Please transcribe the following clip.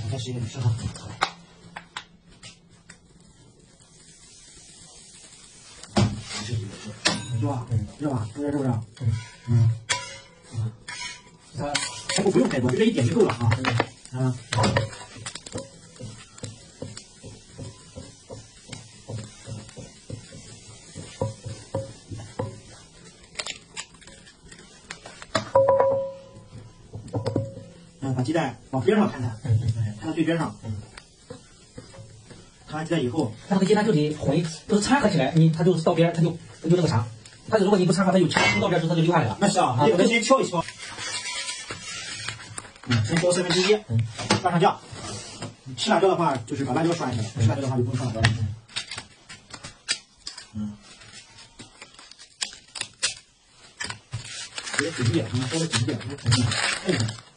再试一个，你试哈。是吧？热吧？是不是？它不用太多，就这一点就够了啊。把鸡蛋往边上摊摊，摊到最边上。摊完鸡蛋以后， 它这个鸡蛋就得混，都是掺合起来，它就到边，它就那个啥。它如果你不掺和，它就到边时候它就流下来了。 那是啊，你先敲一敲。先敲1/3，拌上酱。吃辣椒的话，就是把辣椒涮下去了；不吃辣椒的话，就不用涮辣椒了。有点紧一点，稍微紧一点。